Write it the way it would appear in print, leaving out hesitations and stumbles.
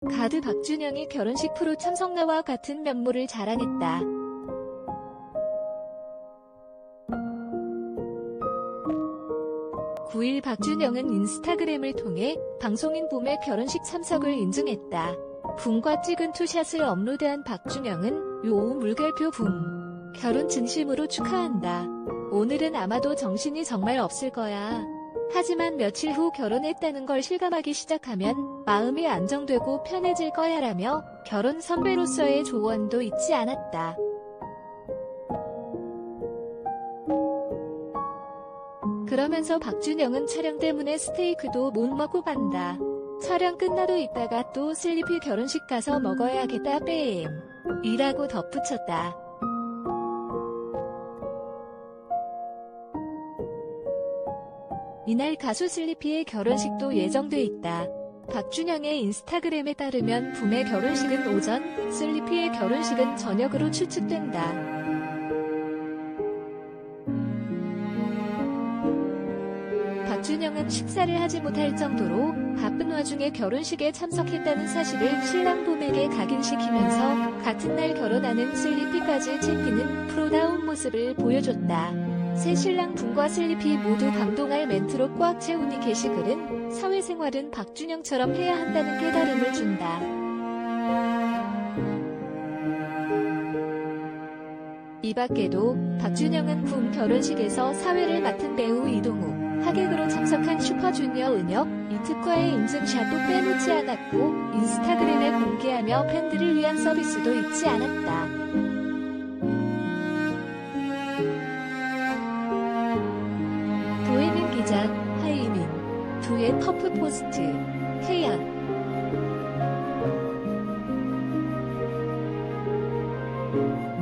가드 박준영이 결혼식 프로 참석나와 같은 면모를 자랑했다. 9일 박준영은 인스타그램을 통해 방송인 붐의 결혼식 참석을 인증했다. 붐과 찍은 투샷을 업로드한 박준영은 요 물결표 붐. 결혼 진심으로 축하한다. 오늘은 아마도 정신이 정말 없을 거야. 하지만 며칠 후 결혼했다는 걸 실감하기 시작하면 마음이 안정되고 편해질 거야 라며 결혼 선배로서의 조언도 잊지 않았다. 그러면서 박준영은 촬영 때문에 스테이크도 못 먹고 간다. 촬영 끝나도 이따가 또 슬리피 결혼식 가서 먹어야겠다 뺨 이라고 덧붙였다. 이날 가수 슬리피의 결혼식도 예정돼 있다. 박준영의 인스타그램에 따르면 붐의 결혼식은 오전, 슬리피의 결혼식은 저녁으로 추측된다. 박준영은 식사를 하지 못할 정도로 바쁜 와중에 결혼식에 참석했다는 사실을 신랑 붐에게 각인시키면서 같은 날 결혼하는 슬리피까지 챙기는 프로다운 모습을 보여줬다. 새 신랑 붐과 슬리피 모두 감동할 멘트로 꽉 채운 이 게시글은 사회생활은 박준영처럼 해야 한다는 깨달음을 준다. 이 밖에도 박준영은 붐 결혼식에서 사회를 맡은 배우 이동욱, 하객으로 참석한 슈퍼주니어 은혁, 이특과의 인증샷도 빼놓지 않았고 인스타그램에 공개하며 팬들을 위한 서비스도 잊지 않았다. 도혜민 기자, 하이민, 두의 커플 포스트, 해양